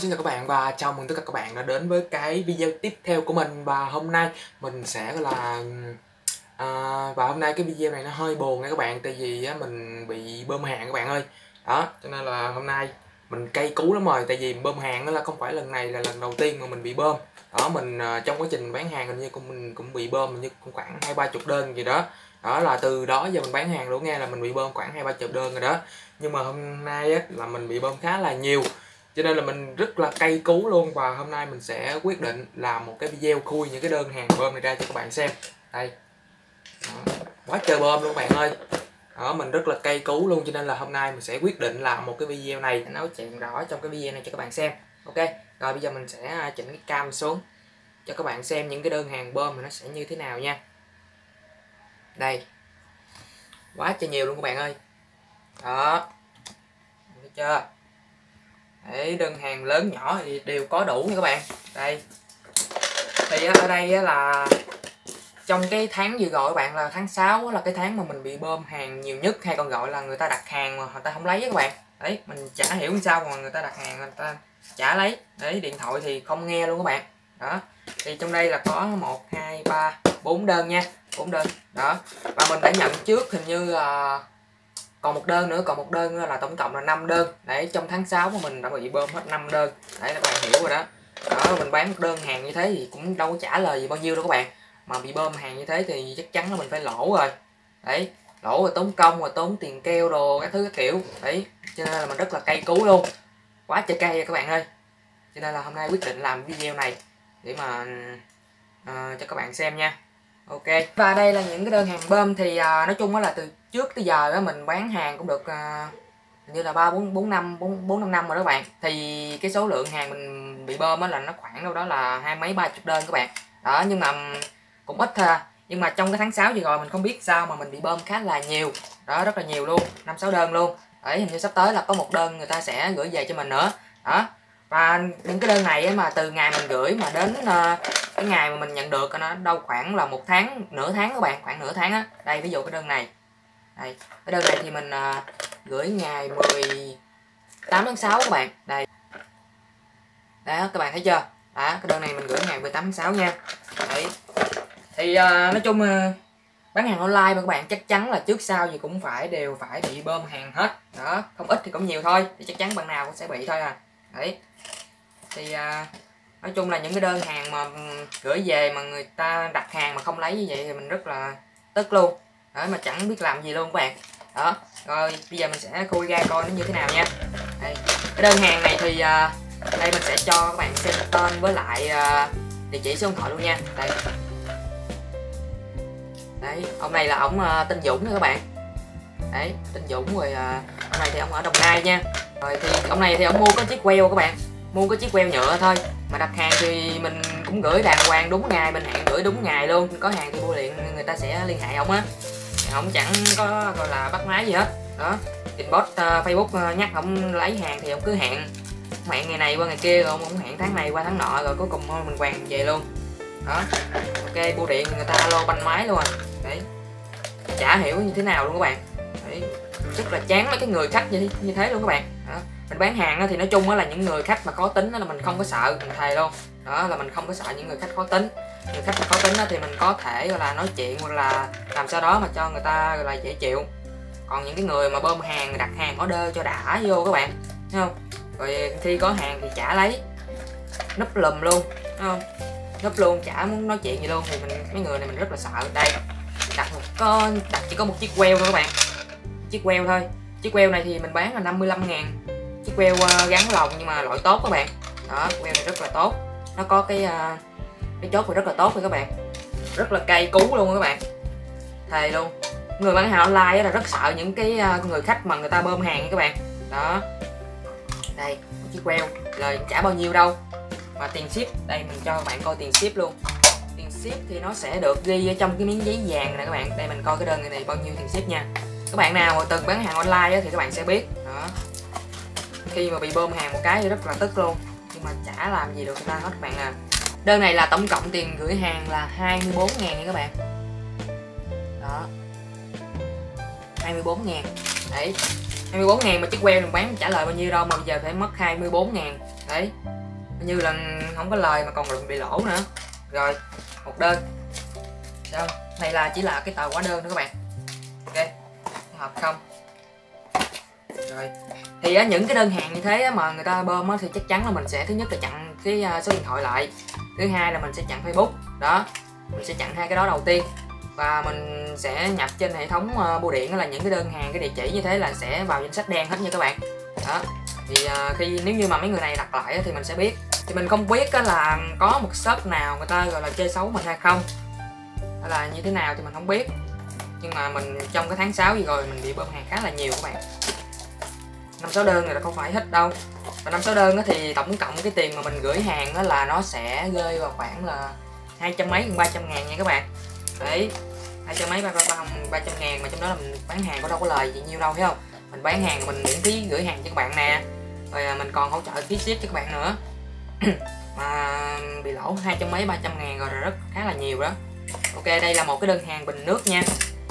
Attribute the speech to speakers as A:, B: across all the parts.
A: Xin chào các bạn và chào mừng tất cả các bạn đã đến với cái video tiếp theo của mình. Và hôm nay mình sẽ và hôm nay cái video này nó hơi buồn nha các bạn, tại vì mình bị bơm hàng các bạn ơi. Đó, cho nên là hôm nay mình cay cú lắm rồi, tại vì bơm hàng đó là không phải lần này là lần đầu tiên mà mình bị bơm. Đó, mình trong quá trình bán hàng hình như mình cũng bị bơm như khoảng 20-30 đơn gì đó. Đó là từ đó giờ mình bán hàng luôn nghe là mình bị bơm khoảng 20-30 đơn rồi đó. Nhưng mà hôm nay á, là mình bị bơm khá là nhiều, cho nên là mình rất là cay cú luôn. Và hôm nay mình sẽ quyết định làm một cái video khui những cái đơn hàng bơm này ra cho các bạn xem. Đây. Đó. Quá trời bơm luôn các bạn ơi. Đó, mình rất là cay cú luôn, cho nên là hôm nay mình sẽ quyết định làm một cái video này nói chuyện rõ trong cái video này cho các bạn xem. Ok, rồi bây giờ mình sẽ chỉnh cái cam xuống cho các bạn xem những cái đơn hàng bơm nó sẽ như thế nào nha. Đây, quá trời nhiều luôn các bạn ơi. Đó, thấy chưa? Đấy, đơn hàng lớn nhỏ thì đều có đủ nha các bạn. Đây thì ở đây là trong cái tháng vừa rồi các bạn, là tháng 6 là cái tháng mà mình bị bơm hàng nhiều nhất, hay còn gọi là người ta đặt hàng mà người ta không lấy các bạn. Đấy, mình chả hiểu sao mà người ta đặt hàng người ta chả lấy. Đấy, điện thoại thì không nghe luôn các bạn. Đó, thì trong đây là có 1, 2, 3, 4 đơn nha, 4 đơn. Đó, và mình đã nhận trước hình như là còn một đơn nữa, còn một đơn nữa là tổng cộng là 5 đơn. Đấy, trong tháng 6 của mình đã bị bơm hết 5 đơn. Đấy, các bạn hiểu rồi đó. Đó, mình bán một đơn hàng như thế thì cũng đâu có trả lời gì bao nhiêu đâu các bạn. Mà bị bơm hàng như thế thì chắc chắn là mình phải lỗ rồi. Đấy, lỗ rồi tốn công rồi tốn tiền keo đồ các thứ các kiểu. Đấy, cho nên là mình rất là cay cú luôn. Quá trời cay các bạn ơi. Cho nên là hôm nay quyết định làm video này để mà cho các bạn xem nha. Ok, và đây là những cái đơn hàng bơm thì nói chung là từ trước tới giờ mình bán hàng cũng được như là 4 5 năm rồi đó các bạn. Thì cái số lượng hàng mình bị bơm là nó khoảng đâu đó là 20 mấy 30 đơn các bạn. Đó, nhưng mà cũng ít thôi. Nhưng mà trong cái tháng 6 vừa rồi mình không biết sao mà mình bị bơm khá là nhiều. Đó, rất là nhiều luôn, 5-6 đơn luôn. Đấy, hình như sắp tới là có một đơn người ta sẽ gửi về cho mình nữa. Đó, và những cái đơn này mà từ ngày mình gửi mà đến cái ngày mà mình nhận được nó đâu khoảng là 1 tháng, nửa tháng các bạn, khoảng nửa tháng á. Đây, ví dụ cái đơn này. Đây, cái đơn này thì mình gửi ngày 18 tháng 6 các bạn. Đây. Đó, các bạn thấy chưa? Đó, cái đơn này mình gửi ngày 18 tháng 6 nha. Đấy. Thì nói chung bán hàng online mà các bạn, chắc chắn là trước sau gì cũng đều phải bị bơm hàng hết. Đó, không ít thì cũng nhiều thôi, thì chắc chắn bạn nào cũng sẽ bị thôi à. Đấy. Thì nói chung là những cái đơn hàng mà gửi về mà người ta đặt hàng mà không lấy như vậy thì mình rất là tức luôn. Đấy, mà chẳng biết làm gì luôn các bạn. Đó, rồi bây giờ mình sẽ khui ra coi nó như thế nào nha. Đây, cái đơn hàng này thì đây mình sẽ cho các bạn xem tên với lại địa chỉ số điện thoại luôn nha. Đây. Đấy, ông này là ông tên Dũng nha các bạn. Đấy, tên Dũng rồi. Ông này thì ông ở Đồng Nai nha. Rồi thì ông này thì ông mua có chiếc queo các bạn, mua cái chiếc queo nhựa thôi. Mà đặt hàng thì mình cũng gửi đàng hoàng đúng ngày, mình hẹn gửi đúng ngày luôn. Có hàng thì bưu điện người ta sẽ liên hệ ông á. Ông chẳng có gọi là bắt máy gì hết. Đó, inbox Facebook nhắc ông lấy hàng thì ông cứ hẹn ngày này qua ngày kia, rồi ông hẹn tháng này qua tháng nọ, rồi cuối cùng mình quàng về luôn. Đó, ok, bưu điện người ta alo banh máy luôn à. Đấy, chả hiểu như thế nào luôn các bạn. Đấy, rất là chán mấy cái người khách như thế luôn các bạn. Đó, mình bán hàng thì nói chung là những người khách mà khó tính là mình không có sợ, mình thề luôn. Đó, là mình không có sợ những người khách khó tính. Người khách mà khó tính thì mình có thể gọi là nói chuyện hoặc là làm sao đó mà cho người ta gọi là dễ chịu. Còn những cái người mà bơm hàng, đặt hàng order cho đã vô các bạn, thấy không? Rồi khi có hàng thì chả lấy, núp lùm luôn, thấy không? Núp luôn, chả muốn nói chuyện gì luôn. Thì mấy người này mình rất là sợ. Đây, đặt chỉ có một chiếc queo thôi các bạn, chiếc queo thôi. Chiếc queo này thì mình bán là 55.000. Chiếc queo gắn lồng nhưng mà loại tốt các bạn. Đó, queo này rất là tốt, nó có cái chốt rất là tốt rồi các bạn. Rất là cay cú luôn các bạn, thề luôn. Người bán hàng online là rất sợ những cái người khách mà người ta bơm hàng các bạn. Đó, đây một chiếc queo, lời trả bao nhiêu đâu mà tiền ship. Đây mình cho các bạn coi tiền ship luôn. Tiền ship thì nó sẽ được ghi ở trong cái miếng giấy vàng này các bạn. Đây mình coi cái đơn này bao nhiêu tiền ship nha. Các bạn nào mà từng bán hàng online thì các bạn sẽ biết. Đó, khi mà bị bơm hàng một cái thì rất là tức luôn, nhưng mà chả làm gì được người ta hết các bạn à. Đơn này là tổng cộng tiền gửi hàng là 24.000 nha các bạn. Đó, 24.000. Đấy, 24.000 mà chiếc queo mình bán trả lời bao nhiêu đâu mà bây giờ phải mất 24.000. Đấy,
B: như là không có lời mà còn bị lỗ nữa. Rồi một đơn xong, này là chỉ là cái tờ hóa đơn thôi các bạn. Ok, hợp không. Rồi thì những cái đơn hàng như thế mà người ta bơm thì chắc chắn là mình sẽ thứ nhất là chặn cái số điện thoại lại, thứ hai là mình sẽ chặn Facebook đó, mình sẽ chặn hai cái đó đầu tiên, và mình sẽ nhập trên hệ thống bưu điện là những cái đơn hàng, cái địa chỉ như thế là sẽ vào danh sách đen hết nha các bạn. Đó thì khi nếu như mà mấy người này đặt lại thì mình sẽ biết. Thì mình không biết là có một shop nào người ta gọi là chơi xấu mình hay không, hay là như thế nào thì mình không biết, nhưng mà mình trong cái tháng 6 gì rồi mình bị bơm hàng khá là nhiều các bạn. 5-6 đơn này là không phải hết đâu, và 5-6 đơn thì tổng cộng cái tiền mà mình gửi hàng là nó sẽ rơi vào khoảng là 200 mấy 300 ngàn nha các bạn. Đấy, 200 mấy 300 ngàn, mà trong đó là mình bán hàng có đâu có lời gì nhiêu đâu, thấy không? Mình bán hàng mình miễn phí gửi hàng cho các bạn nè, rồi mình còn hỗ trợ phí ship cho các bạn nữa. Mà bị lỗ 200 mấy 300 ngàn rồi là rất khá là nhiều đó. Ok, đây là một cái đơn hàng bình nước nha.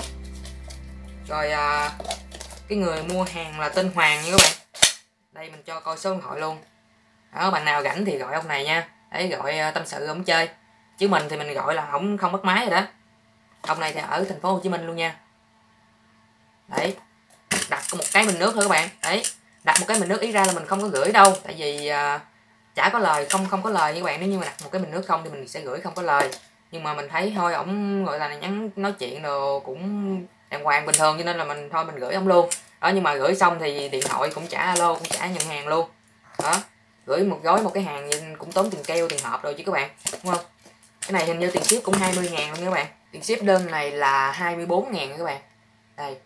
B: Rồi cái người mua hàng là tên Hoàng nha các bạn. Đây mình cho coi số điện thoại luôn. Đó, bạn nào rảnh thì gọi ông này nha. Đấy, gọi tâm sự ông chơi. Chứ mình thì mình gọi là không bắt máy rồi đó. Ông này thì ở thành phố Hồ Chí Minh luôn nha. Đấy, đặt có một cái bình nước thôi các bạn. Đấy, đặt một cái bình nước ý ra là mình không có gửi đâu, tại vì chả có lời, không có lời nha các bạn. Nếu như mà đặt một cái bình nước không thì mình sẽ gửi không có lời. Nhưng mà mình thấy thôi ổng gọi là nhắn nói chuyện đồ cũng đàng hoàng bình thường, cho nên là mình thôi mình gửi ông luôn đó. Nhưng mà gửi xong thì điện thoại cũng trả alo, cũng trả nhận hàng luôn đó. Gửi một gói một cái hàng cũng tốn tiền keo tiền hộp rồi chứ các bạn, đúng không? Cái này hình như tiền ship cũng 20 ngàn luôn nha các bạn. Tiền ship đơn này là 24 ngàn nha các bạn. Đây.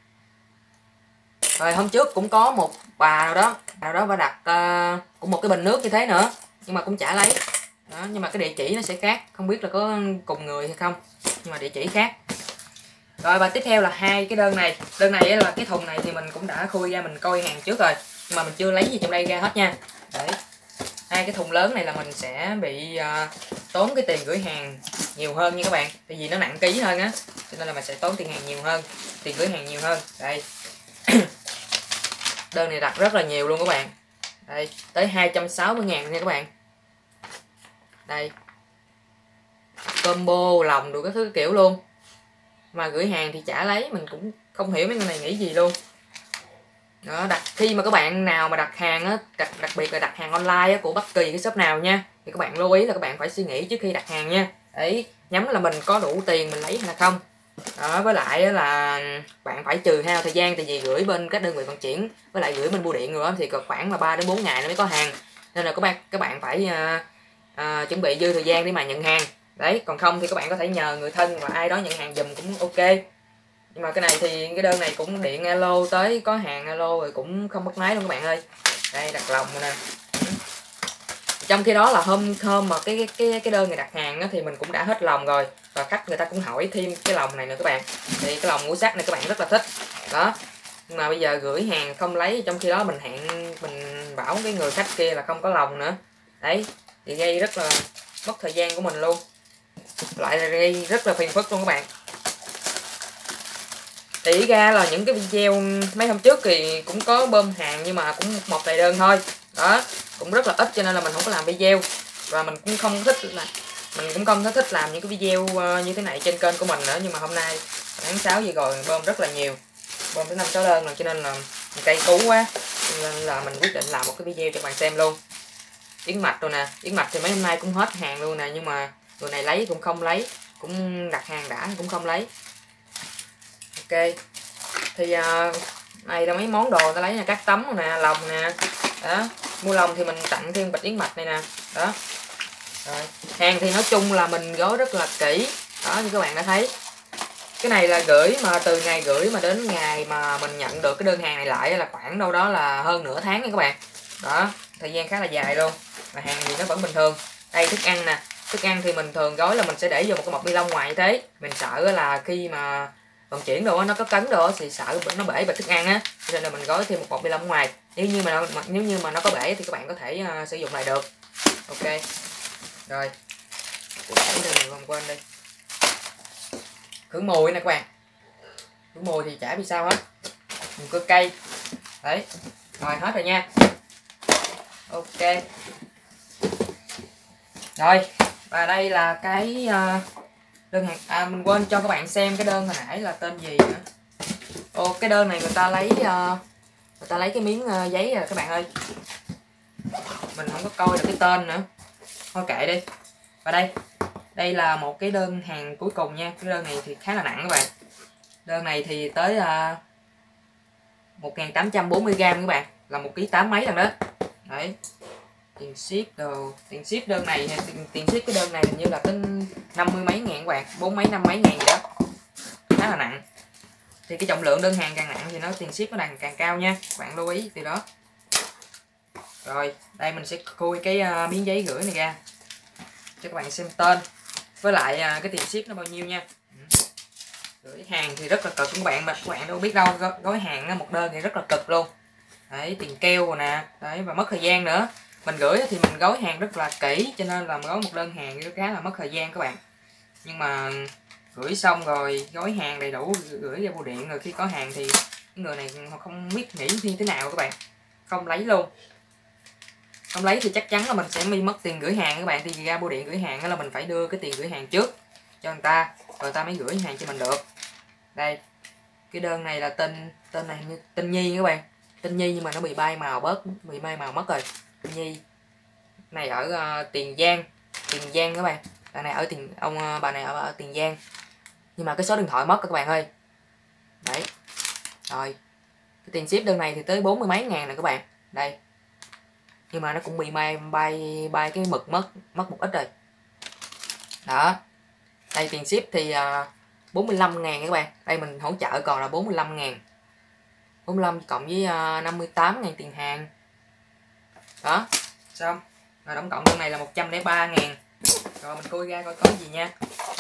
B: Rồi hôm trước cũng có một bà nào đó bà đặt cũng một cái bình nước như thế nữa, nhưng mà cũng chả lấy đó. Nhưng mà cái địa chỉ nó sẽ khác, không biết là có cùng người hay không, nhưng mà địa chỉ khác. Rồi và tiếp theo là hai cái đơn này. Đơn này là cái thùng này thì mình cũng đã khui ra mình coi hàng trước rồi, nhưng mà mình chưa lấy gì trong đây ra hết nha. Đấy, hai cái thùng lớn này là mình sẽ bị tốn cái tiền gửi hàng nhiều hơn nha các bạn, tại vì nó nặng ký hơn á, cho nên là mình sẽ tốn tiền hàng nhiều hơn, tiền gửi hàng nhiều hơn. Đây đơn này đặt rất là nhiều luôn các bạn. Đây, tới 260 ngàn nha các bạn. Đây, combo lòng đủ các thứ kiểu luôn, mà gửi hàng thì chả lấy, mình cũng không hiểu mấy người này nghĩ gì luôn đó. Khi mà các bạn nào mà đặt hàng á, đặc biệt là đặt hàng online á, của bất kỳ cái shop nào nha, thì các bạn lưu ý là các bạn phải suy nghĩ trước khi đặt hàng nha, để nhắm là mình có đủ tiền mình lấy hay là không đó. Với lại là bạn phải trừ hao thời gian, tại vì gửi bên các đơn vị vận chuyển với lại gửi bên bưu điện rồi thì khoảng là 3 đến 4 ngày nó mới có hàng, nên là các bạn phải chuẩn bị dư thời gian để mà nhận hàng. Đấy, còn không thì các bạn có thể nhờ người thân và ai đó nhận hàng giùm cũng ok. Nhưng mà cái này thì cái đơn này cũng điện alo tới có hàng alo rồi cũng không bắt máy luôn các bạn ơi. Đây đặt lòng rồi nè. Trong khi đó là hôm mà cái đơn này đặt hàng á, thì mình cũng đã hết lòng rồi, và khách người ta cũng hỏi thêm cái lòng này nữa các bạn. Thì cái lòng ngũ sắc này các bạn rất là thích đó, nhưng mà bây giờ gửi hàng không lấy, trong khi đó mình bảo cái người khách kia là không có lòng nữa. Đấy thì gây rất là mất thời gian của mình luôn, lại là gây rất là phiền phức luôn các bạn. Thì ra là những cái video mấy hôm trước thì cũng có bơm hàng, nhưng mà cũng một vài đơn thôi đó, cũng rất là ít, cho nên là mình không có làm video, và mình cũng không thích làm những cái video như thế này trên kênh của mình nữa. Nhưng mà hôm nay tháng 6 gì rồi bơm rất là nhiều, bơm tới 5-6 đơn rồi, cho nên là cây cú quá, nên là mình quyết định làm một cái video cho bạn xem luôn. Yến mạch rồi nè, yến mạch thì mấy hôm nay cũng hết hàng luôn nè, nhưng mà người này lấy cũng không lấy, cũng đặt hàng đã cũng không lấy. Ok, thì này là mấy món đồ ta lấy là các tấm nè, lòng nè đó. Mua lòng thì mình tặng thêm bịch yến mạch này nè đó. Rồi hàng thì nói chung là mình gói rất là kỹ đó, như các bạn đã thấy. Cái này là gửi mà từ ngày gửi mà đến ngày mà mình nhận được cái đơn hàng này lại là khoảng đâu đó là hơn nửa tháng nha các bạn đó, thời gian khá là dài luôn, mà hàng thì nó vẫn bình thường. Đây thức ăn nè, thức ăn thì mình thường gói là mình sẽ để vô một cái bọc ni lông ngoài như thế, mình sợ là khi mà vận chuyển đồ nó có cấn đồ thì sợ nó bể bịch thức ăn á, cho nên là mình gói thêm một bọc ni lông ngoài. Nếu như mà nó có bể thì các bạn có thể sử dụng lại được. Ok rồi, không quên đi khử mùi nè các bạn, khử mùi thì chả bị sao hết, mùi cơ cây. Đấy rồi hết rồi nha. Ok Rồi, và đây là cái đơn hàng. Mình quên cho các bạn xem cái đơn hồi nãy là tên gì nữa. Ồ, cái đơn này người ta lấy cái miếng giấy rồi các bạn ơi. Mình không có coi được cái tên nữa. Thôi kệ đi. Và đây là một cái đơn hàng cuối cùng nha. Cái đơn này thì khá là nặng các bạn. Đơn này thì tới 1840g các bạn, là 1 kg 8 mấy lần đó. Đấy. Tiền ship đồ, tiền ship đơn này, tiền ship cái đơn này hình như là tới 50 mấy ngàn các bạn, 4 mấy 5 mấy ngàn vậy đó. Khá là nặng. Thì cái trọng lượng đơn hàng càng nặng thì nó tiền ship nó càng cao nha. Các bạn lưu ý điều đó. Rồi, đây mình sẽ khui cái miếng giấy gửi này ra cho các bạn xem tên với lại cái tiền ship nó bao nhiêu nha. Gửi hàng thì rất là cực các bạn, mà các bạn đâu biết đâu, gói hàng một đơn thì rất là cực luôn. Đấy, tiền keo rồi nè, đấy, và mất thời gian nữa. Mình gửi thì mình gói hàng rất là kỹ, cho nên là gói một đơn hàng nó khá là mất thời gian các bạn. Nhưng mà gửi xong rồi gói hàng đầy đủ, gửi ra bưu điện, rồi khi có hàng thì người này họ không biết nghĩ như thế nào các bạn, không lấy luôn. Không lấy thì chắc chắn là mình sẽ bị mất tiền gửi hàng các bạn. Thì ra bưu điện gửi hàng là mình phải đưa cái tiền gửi hàng trước cho người ta, rồi người ta mới gửi hàng cho mình được. Đây, cái đơn này là tên này tên Nhi các bạn, tên Nhi nhưng mà nó bị bay màu mất rồi. Tên Nhi này ở Tiền Giang các bạn. Bà này ở bà này ở Tiền Giang, nhưng mà cái số điện thoại mất các bạn ơi. Đấy, rồi cái tiền ship đơn này thì tới 40 mấy ngàn nè các bạn. Đây, nhưng mà nó cũng bị bay cái mực mất một ít rồi đó. Đây tiền ship thì 45 ngàn các bạn. Đây mình hỗ trợ còn là 45 ngàn, 45 cộng với 58 ngàn tiền hàng đó, xong rồi tổng cộng đơn này là 103 ngàn. Rồi mình khui ra coi có gì nha.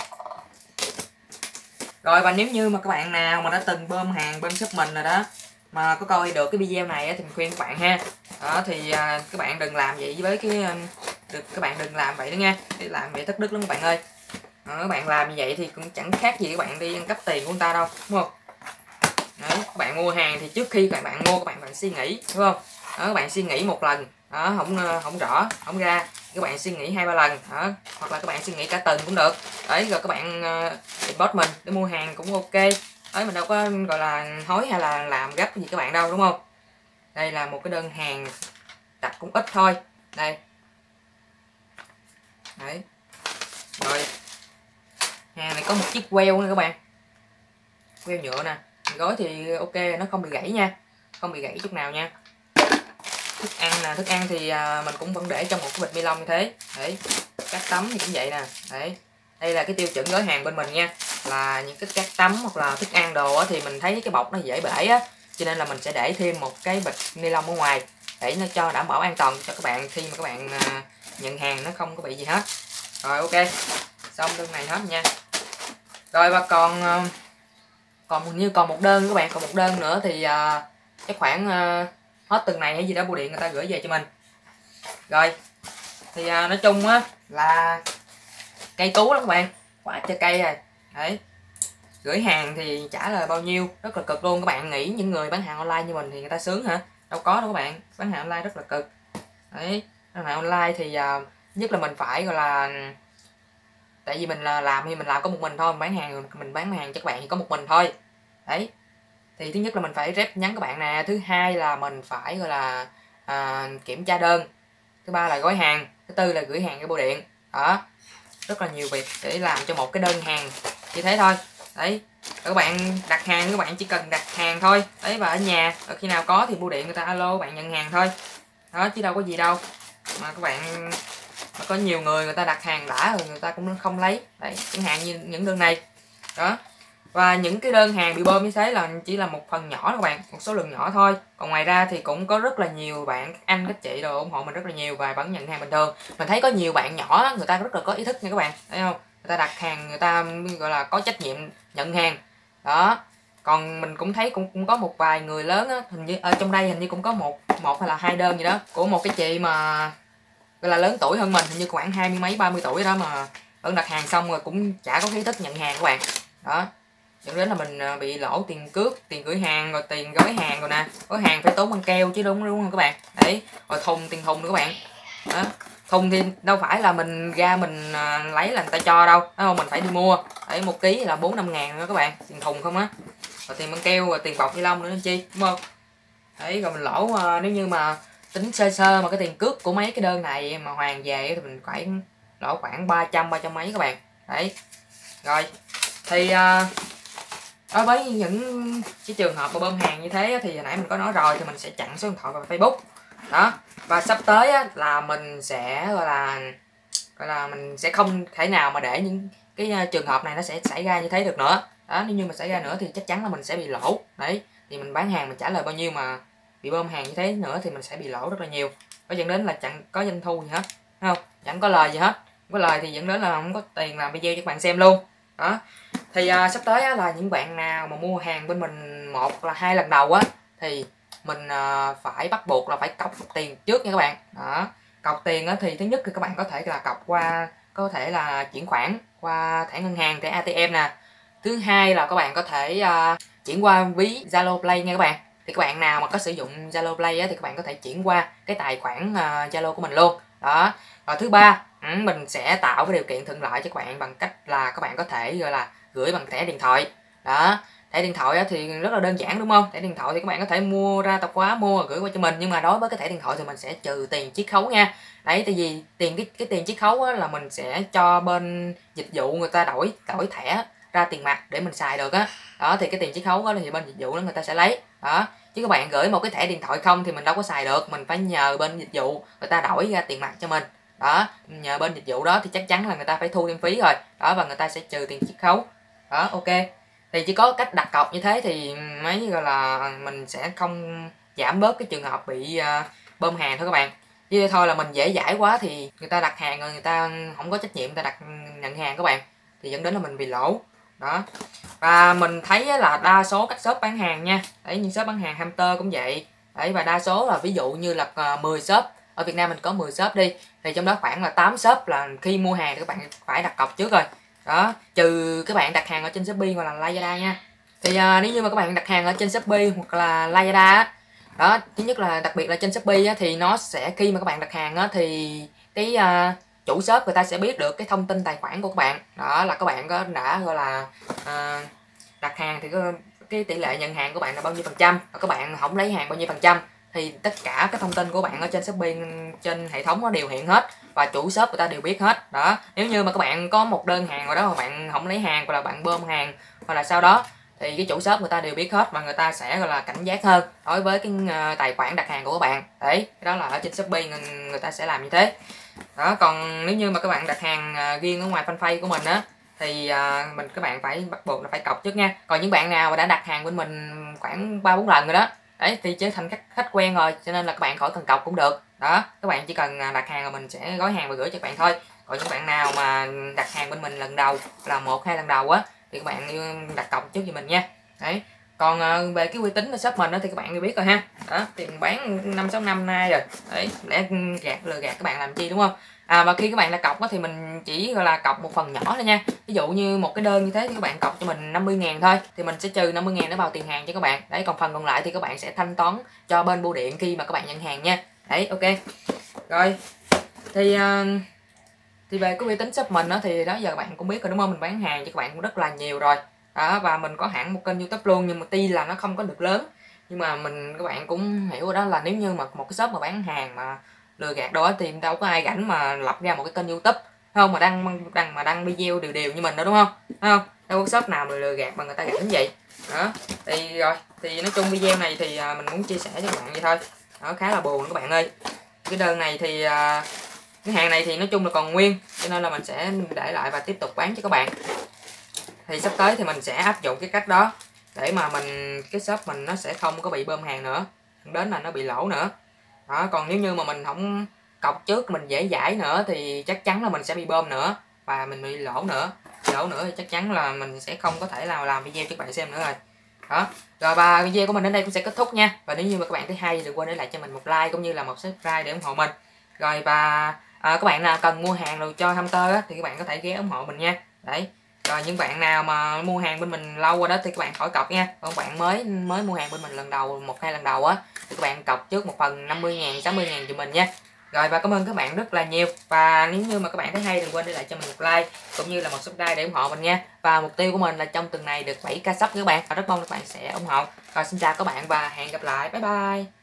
B: Rồi, và nếu như mà các bạn nào mà đã từng bơm hàng bên shop mình rồi đó, mà có coi được cái video này thì mình khuyên các bạn ha. Đó thì các bạn đừng làm vậy với các bạn đừng làm vậy đó nha. Để làm vậy thất đức lắm các bạn ơi. Các bạn làm như vậy thì cũng chẳng khác gì các bạn đi ăn cắp tiền của người ta đâu, đúng không? Đấy, các bạn mua hàng thì trước khi các bạn mua, các bạn suy nghĩ, đúng không? Đó, các bạn suy nghĩ một lần, đó, không rõ, không ra, các bạn suy nghĩ 2-3 lần, đó, hoặc là các bạn suy nghĩ cả tuần cũng được. Đấy, rồi các bạn inbox mình để mua hàng cũng ok. Đấy, mình đâu có gọi là hối hay là làm gấp gì các bạn đâu, đúng không? Đây là một cái đơn hàng đặt cũng ít thôi. Đây. Đấy. Rồi. Hàng này có một chiếc queo nè các bạn. Queo nhựa nè. Gói thì ok, nó không bị gãy nha. Không bị gãy chút nào nha. Thức ăn nè, thức ăn thì mình cũng vẫn để trong một cái bịch ni lông như thế. Đấy. Cát tấm thì cũng vậy nè. Đấy. Đây là cái tiêu chuẩn gói hàng bên mình nha. Là những cái cát tấm hoặc là thức ăn đồ thì mình thấy cái bọc nó dễ bể á, cho nên là mình sẽ để thêm một cái bịch ni lông ở ngoài để nó cho đảm bảo an toàn cho các bạn khi mà các bạn nhận hàng nó không có bị gì hết. Rồi ok, xong đơn này hết nha. Rồi và còn như còn một đơn các bạn, còn một đơn nữa thì chắc khoảng hết tuần này hay gì đó bưu điện người ta gửi về cho mình. Rồi thì nói chung á là cây tú lắm các bạn, quá trời cây rồi. Đấy, gửi hàng thì trả lời bao nhiêu rất là cực luôn. Các bạn nghĩ những người bán hàng online như mình thì người ta sướng hả? Đâu có đâu các bạn, bán hàng online rất là cực. Đấy, bán hàng online thì nhất là mình phải gọi là, tại vì mình làm thì mình làm có một mình thôi, mình bán hàng cho các bạn thì có một mình thôi. Đấy, thì thứ nhất là mình phải rep nhắn các bạn nè, thứ hai là mình phải gọi là kiểm tra đơn, thứ ba là gói hàng, thứ tư là gửi hàng cái bưu điện. Đó, rất là nhiều việc để làm cho một cái đơn hàng như thế thôi. Đấy, các bạn đặt hàng, các bạn chỉ cần đặt hàng thôi. Đấy, và ở nhà, ở khi nào có thì bưu điện người ta alo bạn nhận hàng thôi. Đó, chứ đâu có gì đâu mà các bạn, mà có nhiều người ta đặt hàng đã rồi người ta cũng không lấy. Đấy, chẳng hạn như những đơn này đó. Và những cái đơn hàng bị bơm như thế là chỉ là một phần nhỏ các bạn, một số lượng nhỏ thôi. Còn ngoài ra thì cũng có rất là nhiều bạn, các anh các chị đồ ủng hộ mình rất là nhiều và vẫn nhận hàng bình thường. Mình thấy có nhiều bạn nhỏ người ta rất là có ý thức nha các bạn, thấy không? Người ta đặt hàng, người ta gọi là có trách nhiệm nhận hàng đó. Còn mình cũng thấy cũng có một vài người lớn á, hình như ở trong đây hình như cũng có một hay là 2 đơn gì đó của một cái chị mà gọi là lớn tuổi hơn mình, hình như khoảng 20 mấy 30 tuổi đó, mà vẫn đặt hàng xong rồi cũng chả có ý thức nhận hàng các bạn. Đó, dẫn đến là mình bị lỗ tiền cước, tiền gửi hàng, rồi tiền gói hàng rồi nè. Gói hàng phải tốn băng keo chứ, đúng không các bạn? Đấy, rồi tiền thùng nữa các bạn. Đó, Thùng thì đâu phải là mình ra mình lấy là người ta cho đâu, đúng không? Mình phải đi mua. Đấy, 1 ký là 4-5 ngàn nữa các bạn, tiền thùng không á. Rồi tiền băng keo, rồi tiền bọc ni lông nữa nên chi, đúng không? Đấy, rồi mình lỗ nếu như mà tính sơ sơ mà cái tiền cước của mấy cái đơn này mà hoàn về thì mình phải lỗ khoảng 300 mấy các bạn. Đấy. Rồi. Thì đối với những cái trường hợp mà bơm hàng như thế thì hồi nãy mình có nói rồi, thì mình sẽ chặn số điện thoại vào Facebook. Đó. Và sắp tới á, là mình sẽ gọi là mình sẽ không thể nào mà để những cái trường hợp này nó sẽ xảy ra như thế được nữa. Đó, nếu như mà xảy ra nữa thì chắc chắn là mình sẽ bị lỗ. Đấy, thì mình bán hàng mình trả lời bao nhiêu mà bị bơm hàng như thế nữa thì mình sẽ bị lỗ rất là nhiều. Có dẫn đến là chẳng có doanh thu gì hết, đúng không? Chẳng có lời gì hết. Không có lời thì dẫn đến là không có tiền làm video cho các bạn xem luôn. Đó. Thì sắp tới á, là những bạn nào mà mua hàng bên mình 1 là 2 lần đầu á thì mình phải bắt buộc là phải cọc tiền trước nha các bạn. Đó. Cọc tiền á, thì thứ nhất thì các bạn có thể là cọc qua, có thể là chuyển khoản qua thẻ ngân hàng, thẻ ATM nè. Thứ hai là các bạn có thể chuyển qua ví Zalo Play nha các bạn. Thì các bạn nào mà có sử dụng Zalo Play á, thì các bạn có thể chuyển qua cái tài khoản Zalo của mình luôn. Đó. Rồi thứ ba, mình sẽ tạo cái điều kiện thuận lợi cho các bạn bằng cách là các bạn có thể gọi là gửi bằng thẻ điện thoại. Đó. Thẻ điện thoại thì rất là đơn giản đúng không? Thẻ điện thoại thì các bạn có thể mua ra tạp hóa, mua gửi qua cho mình, nhưng mà đối với cái thẻ điện thoại thì mình sẽ trừ tiền chiết khấu nha. Đấy, tại vì cái tiền chiết khấu á, là mình sẽ cho bên dịch vụ người ta đổi thẻ ra tiền mặt để mình xài được á. Đó, thì cái tiền chiết khấu đó thì bên dịch vụ đó người ta sẽ lấy. Đó, chứ các bạn gửi một cái thẻ điện thoại không thì mình đâu có xài được, mình phải nhờ bên dịch vụ người ta đổi ra tiền mặt cho mình. Đó, nhờ bên dịch vụ đó thì chắc chắn là người ta phải thu thêm phí rồi. Đó, và người ta sẽ trừ tiền chiết khấu. Đó, ok. Thì chỉ có cách đặt cọc như thế thì mấy gọi là mình sẽ không giảm bớt cái trường hợp bị bơm hàng thôi các bạn. Chứ thôi là mình dễ dãi quá thì người ta đặt hàng rồi người ta không có trách nhiệm người ta đặt nhận hàng các bạn, thì dẫn đến là mình bị lỗ. Đó. Và mình thấy là đa số các shop bán hàng nha, đấy, những shop bán hàng hamster cũng vậy. Đấy, và đa số là ví dụ như là 10 shop, ở Việt Nam mình có 10 shop đi, thì trong đó khoảng là 8 shop là khi mua hàng thì các bạn phải đặt cọc trước rồi. Đó, trừ các bạn đặt hàng ở trên Shopee hoặc là Lazada nha. Thì nếu như mà các bạn đặt hàng ở trên Shopee hoặc là Lazada á, đó, thứ nhất là đặc biệt là trên Shopee á, thì nó sẽ khi mà các bạn đặt hàng á, thì cái chủ shop người ta sẽ biết được cái thông tin tài khoản của các bạn. Đó là các bạn có đã gọi là đặt hàng thì cái tỷ lệ nhận hàng của bạn là bao nhiêu %, và các bạn không lấy hàng bao nhiêu %, thì tất cả các thông tin của bạn ở trên Shopee, trên hệ thống nó đều hiện hết và chủ shop người ta đều biết hết. Đó, nếu như mà các bạn có một đơn hàng rồi đó mà bạn không lấy hàng hoặc là bạn bơm hàng hoặc là sau đó thì cái chủ shop người ta đều biết hết và người ta sẽ gọi là cảnh giác hơn đối với cái tài khoản đặt hàng của các bạn. Đấy, cái đó là ở trên Shopee người ta sẽ làm như thế. Đó, còn nếu như mà các bạn đặt hàng riêng ở ngoài fanpage của mình á thì các bạn phải bắt buộc là phải cọc trước nha. Còn những bạn nào mà đã đặt hàng bên mình khoảng 3-4 lần rồi đó, đấy, thì trở thành khách quen rồi, cho nên là các bạn khỏi cần cọc cũng được. Đó, các bạn chỉ cần đặt hàng rồi mình sẽ gói hàng và gửi cho các bạn thôi. Còn những bạn nào mà đặt hàng bên mình lần đầu là 1-2 lần đầu á thì các bạn đặt cọc trước cho mình nha. Đấy. Còn về cái uy tín của shop mình đó thì các bạn đều biết rồi ha. Đó, thì mình bán 5-6 năm nay rồi. Đấy, lẽ lừa gạt các bạn làm chi đúng không? Và khi các bạn đặt cọc thì mình chỉ gọi là cọc một phần nhỏ thôi nha. Ví dụ như một cái đơn như thế thì các bạn cọc cho mình 50.000 thôi, thì mình sẽ trừ 50.000 để vào tiền hàng cho các bạn. Đấy, còn phần còn lại thì các bạn sẽ thanh toán cho bên bưu điện khi mà các bạn nhận hàng nha. Đấy, ok. Rồi. Thì về cái uy tín shop mình đó thì đó giờ các bạn cũng biết rồi đúng không? Mình bán hàng cho các bạn cũng rất là nhiều rồi. Đó, và mình có hẳn một kênh YouTube luôn, nhưng mà tuy là nó không có được lớn, nhưng mà các bạn cũng hiểu rồi đó, là nếu như mà một cái shop mà bán hàng mà lừa gạt đó thì đâu có ai rảnh mà lập ra một cái kênh YouTube không mà đăng video đều như mình đâu đúng không? Thấy không? Đâu có shop nào mà lừa gạt mà người ta rảnh vậy. Đó. Thì rồi, thì nói chung video này thì mình muốn chia sẻ cho các bạn vậy thôi. Đó, khá là buồn các bạn ơi. Cái đơn này thì cái hàng này thì nói chung là còn nguyên, cho nên là mình sẽ để lại và tiếp tục bán cho các bạn. Thì sắp tới thì mình sẽ áp dụng cái cách đó để mà cái shop mình nó sẽ không có bị bơm hàng nữa, đến là nó bị lỗ nữa. Đó, còn nếu như mà mình không cọc trước, mình dễ dãi nữa thì chắc chắn là mình sẽ bị bơm nữa và mình bị lỗ nữa. Lỗ nữa thì chắc chắn là mình sẽ không có thể nào làm video cho các bạn xem nữa rồi. Đó. Rồi, và video của mình đến đây cũng sẽ kết thúc nha. Và nếu như mà các bạn thấy hay thì đừng quên để lại cho mình một like cũng như là một subscribe để ủng hộ mình. Rồi, và các bạn nào cần mua hàng rồi cho hamster á, thì các bạn có thể ghé ủng hộ mình nha. Đấy. Rồi, những bạn nào mà mua hàng bên mình lâu rồi đó thì các bạn khỏi cọc nha. Còn bạn mới mua hàng bên mình lần đầu, 1-2 lần đầu á, thì các bạn cọc trước một phần 50.000, 60.000 cho mình nha. Rồi, và cảm ơn các bạn rất là nhiều. Và nếu như mà các bạn thấy hay đừng quên để lại cho mình một like cũng như là một subscribe để ủng hộ mình nha. Và mục tiêu của mình là trong tuần này được 7k sub các bạn. Và rất mong các bạn sẽ ủng hộ. Rồi, xin chào các bạn và hẹn gặp lại. Bye bye.